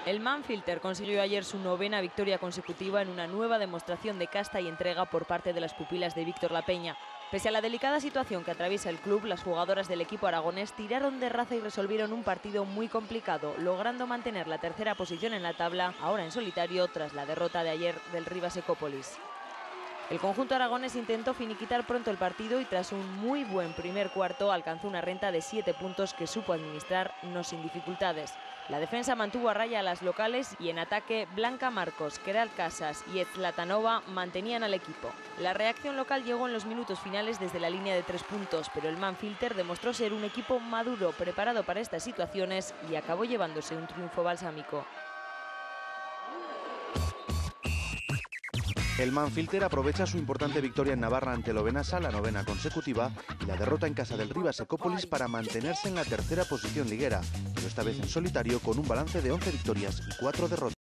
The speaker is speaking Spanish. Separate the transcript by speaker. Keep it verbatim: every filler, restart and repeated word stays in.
Speaker 1: El Manfilter consiguió ayer su novena victoria consecutiva en una nueva demostración de casta y entrega por parte de las pupilas de Víctor Lapeña. Pese a la delicada situación que atraviesa el club, las jugadoras del equipo aragonés tiraron de raza y resolvieron un partido muy complicado, logrando mantener la tercera posición en la tabla, ahora en solitario, tras la derrota de ayer del Rivas Ecópolis. El conjunto aragonés intentó finiquitar pronto el partido y tras un muy buen primer cuarto alcanzó una renta de siete puntos que supo administrar no sin dificultades. La defensa mantuvo a raya a las locales y en ataque Blanca Marcos, Keral Casas y Zlatanova mantenían al equipo. La reacción local llegó en los minutos finales desde la línea de tres puntos, pero el Manfilter demostró ser un equipo maduro, preparado para estas situaciones y acabó llevándose un triunfo balsámico.
Speaker 2: El Manfilter aprovecha su importante victoria en Navarra ante el Obenasa, la novena consecutiva, y la derrota en casa del Rivas Ecópolis para mantenerse en la tercera posición liguera, pero esta vez en solitario con un balance de once victorias y cuatro derrotas.